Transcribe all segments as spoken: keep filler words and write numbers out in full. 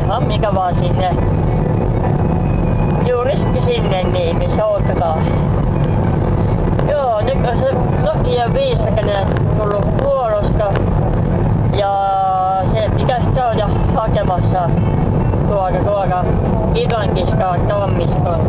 ihan mikä vaan sinne. Juuristi sinne niin, missä ootkaan. Joo, nyt on se Nokia viisikymmentä tullut vuorosta. Ja se pitäisi käydä hakemassa tuolla tuolla Ivankiskaan Tammiskon.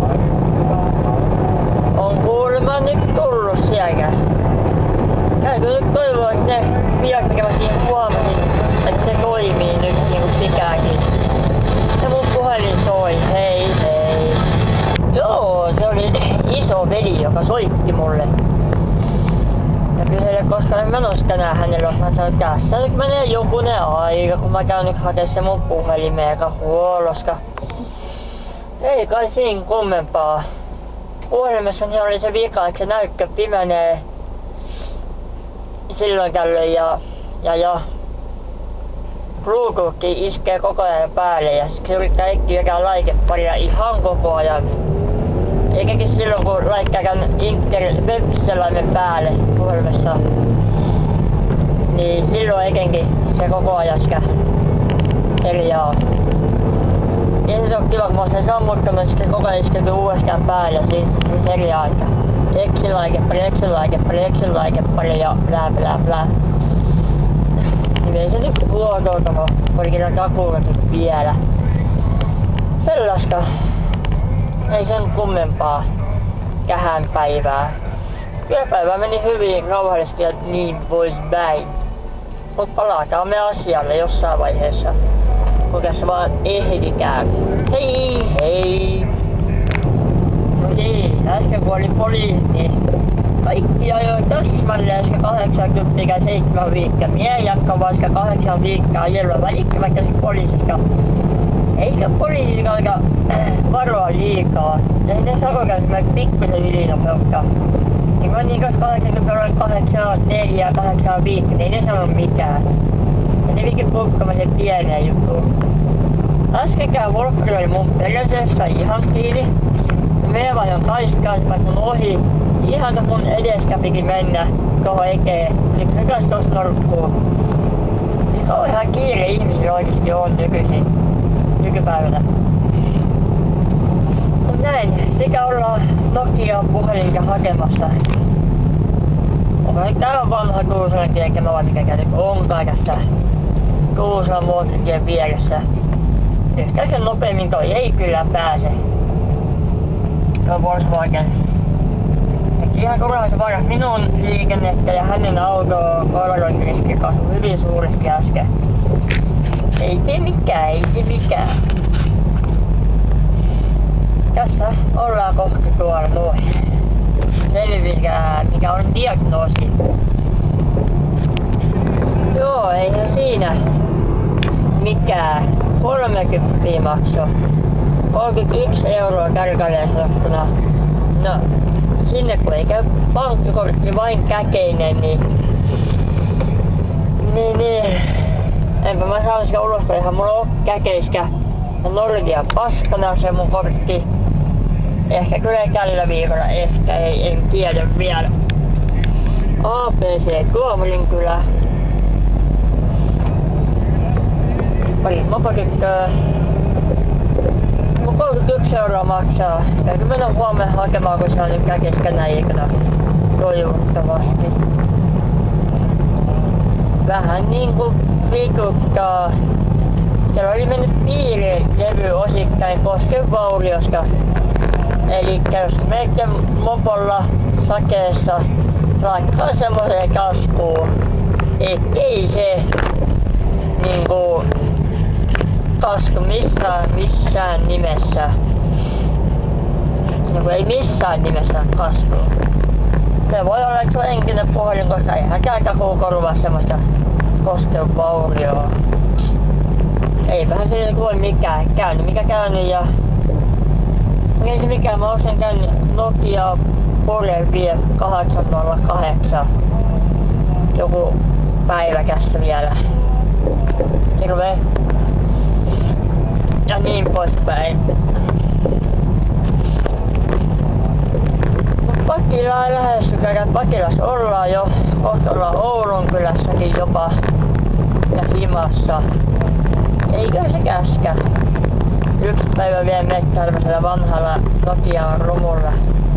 On kuulemma nyt tullut sieltä. Täytyy nyt toivoa, että ne piakkakin huomasin, että se toimii nyt niinku pitääkin. Ja mun puhelin soi, hei hei. Joo, se oli iso veli, joka soitti mulle. Ja kyseli, koska olen menossa tänään hänelle. Mä sanoin, että tässä nyt menee jokunen aika, kun mä käyn nyt hakea se mun puhelimeen huolloska. Ei kai siinä kummempaa. Puhelimessani oli se vika, että se näyttö pimenee silloin tällöin ja, ja, ja Bluetooth iskee koko ajan päälle ja se yrittää etsiä laiteparia ihan koko ajan. Eikäkin silloin kun laittaa internet web-selaimen päälle puhelimessa, niin silloin eikenkin se koko ajan sitä herjaa. Ja se on kiva, kun mä oon sen sammuttanut, se koko ajan iskeytyy uudestaan päälle ja siis se herjaa, että Excel-laikepari, Excel-laikepari, Excel-laikepari ja blää blää blää. Niin ei se nyt vuotoa tohon, kuitenkin takuullakin vielä. Sellaista. Ei sen kummempaa kähänpäivää. Työpäivä meni hyvin rauhallisesti ja niin poispäin. Mut palataan me asialle jossain vaiheessa. Kun tässä vaan ehdikään. Hei hei! No niin, äsken kun oli poliisi, niin kaikki ajoi täsmälleen äsken kahdeksankymmentä seitsemän viikkoa. Mie jatkan vasta kahdeksan viikkoa ajelua välittämättä sit poliisista. Eikä poliisi alkaa äh, varoa liikaa. Ja ne sanotaan, että mä pikkusen ylinopeutta. Niin mä niin kahdeksankymmentä kahdeksan neljä kahdeksan viisi, niin ei ne sano mitään. Ja ne vikin pukkamaan pieneen juttuun. Äskenkään Wolfri oli mun perseessä ihan kiinni. Me vaihon taiskaan, mä mun ohi. Ihan mun edestä piti mennä tohon eteen. Niin se kanssa tossa norkkuu. Se on ihan kiire ihmisillä oikeesti on nykyisin. Nykypäivänä. Mut näin, sekä ollaan Nokia puhelinta hakemassa. Onko nyt tää on vanha Kuusalan tie, enkä mä vaan mikä nyt onkaan tässä Kuusalan moottoritien vieressä. Yhtään sen nopeammin toi ei kyllä pääse. Tuo Volkswagen. Ihan turhaan se varas minun liikennettä ja hänen autoa kolorointiriski kasvoi hyvin suuresti äsken. Ei se mikään, ei se mikään. Tässä ollaan kohta tuolla noin. Selviää mikä on diagnoosi. Joo, ei se siinä mikään. kolmekymmentä makso. kolmekymmentäyksi euroa kärkäleen sanottuna. No, sinne kun ei käy pankkikortti vain käkeinen, niin... Niin, niin... Enpä mä saan sitä ulos, kun eihän mulla oo käkeiskä. Nordia paskana se mun kortti. Ehkä kyllä tällä viikolla, ehkä ei, en tiedä vielä. A B C Tuomarinkylä. Pari mopotyttöä. Mun kolmekymmentäyksi euroa maksaa. Täytyy mennä huomenna hakemaan, kun se on nyt käkeiskänä iltana. Toivottavasti. Vähän niinku vituttaa. Siellä oli mennyt piililevy osittain koskevauriosta. Elikkä jos menette mopolla sakeessa, laittaa semmoiseen taskuun, ettei se niinku tasku missään, missään nimessä. Niinku ei missään nimessä kasvu. Se voi olla, että se on henkinen puhelin, koska ei häkään takuu korvaa semmoista koskevaurioa. Eipähän se nyt voi mikään käynyt, mikä käynyt ja... Ei se mikään, mä oon sen käynyt Nokia Poreviet kahdeksan nolla kahdeksan. Joku päiväkässä vielä. Hirvee. Ja niin poispäin. Pakilaa ei lähestykään, Pakilassa ollaan jo. Kohta ollaan Oulun kylässäkin jopa. Ja himassa. Eikö se käskä? Yksi päivä vielä mene tällaisella vanhalla Nokian rumulla.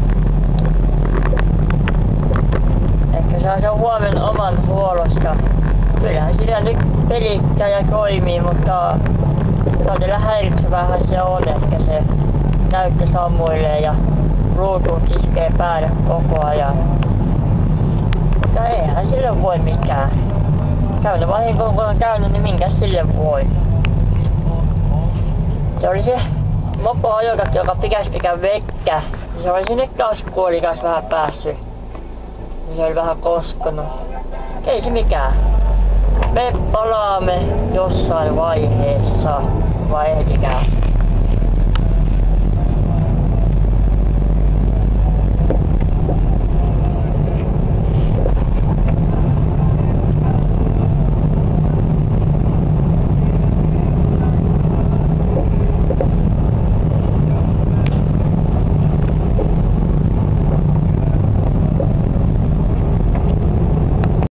Ehkä saa sen huomen oman huolosta. Kyllähän siinä nyt pelittää ja toimii, mutta todella häiritsevähän se on, ehkä se näyttö sammuilee ja ruutuun iskee päälle koko ajan. Mutta eihän sille voi mitään. Käynyt vahinko, kun on käynyt, niin minkä sille voi? Se oli se mopo ajokas, joka pikäs pikä vettä. Se oli sinne kaskuun kanssa vähän päässyt. Se oli vähän koskenut. Ei se mikään. Me palaamme jossain vaiheessa, vai ehdikään.